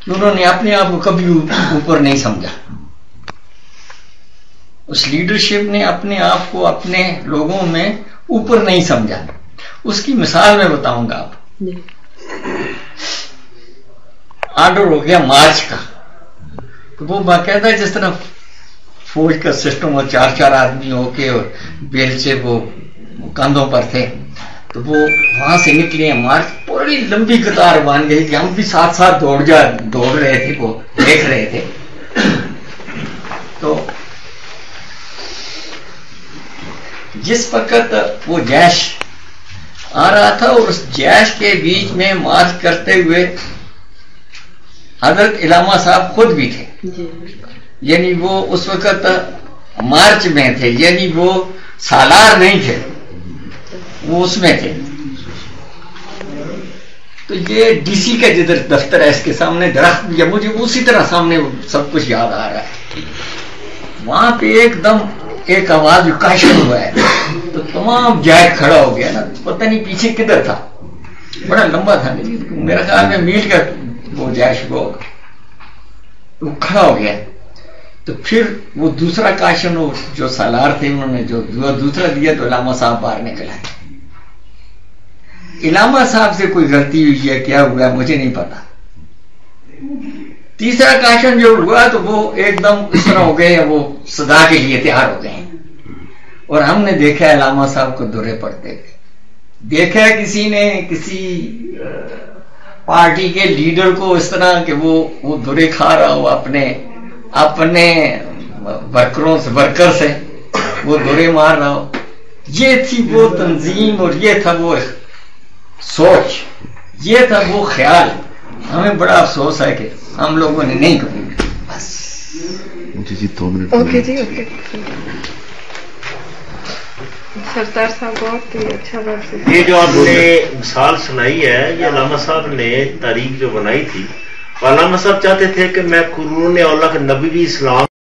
कि उन्होंने अपने आप को कभी ऊपर नहीं समझा। उस लीडरशिप ने अपने आप को अपने लोगों में ऊपर नहीं समझा। उसकी मिसाल मैं बताऊंगा आप। ऑर्डर हो गया मार्च का, तो वो बाकायदा जिस तरह फौज का सिस्टम और 4-4 आदमी होके और बेल से वो कंधों पर थे, तो वो वहां से निकले मार्च, पूरी लंबी कतार बन गई थी। हम भी साथ साथ दौड़ रहे थे, वो देख रहे थे। तो जिस वक्त वो जैश आ रहा था और उस जैश के बीच में मार्च करते हुए हजरत इलामा साहब खुद भी थे, यानी वो उस वक्त मार्च में थे, यानी वो सालार नहीं थे, वो उसमें थे। तो ये डीसी का जिधर दफ्तर है इसके सामने दरख्त, या मुझे उसी तरह सामने सब कुछ याद आ रहा है। वहां पे एकदम एक आवाज काशन हुआ है, तो तमाम जैक खड़ा हो गया ना, पता नहीं पीछे किधर था, बड़ा लंबा था, मेरा ख्याल में मील का वो जैश वो खड़ा हो गया। तो फिर वो दूसरा काशन, वो जो सालार थे उन्होंने जो दूसरा दिया, तो इलामा साहब बाहर निकला। इलामा साहब से कोई गलती हुई है, क्या हुआ है मुझे नहीं पता। तीसरा काशन जो हुआ तो वो एकदम इस तरह हो गए, वो सदा के लिए तैयार हो गए। और हमने देखा इलामा साहब को दुरे पड़ते थे, देखा किसी ने किसी पार्टी के लीडर को इस तरह कि वो दुरे खा रहा हो, अपने वर्कर से वो दुरे मार रहा हो। ये थी वो तंजीम और ये था वो सोच, ये था वो ख्याल। हमें बड़ा अफसोस है कि हम लोगों ने नहीं करी। बस जी 2 मिनट। ओके जी, ओके। सरदार साहब बहुत ही अच्छा बात। ये जो आपने मिसाल सुनाई है, ये अल्लामा साहब ने तारीख जो बनाई थी, अल्लामा साहब चाहते थे कि मैं कुरून औला के नबी भी इस्लाम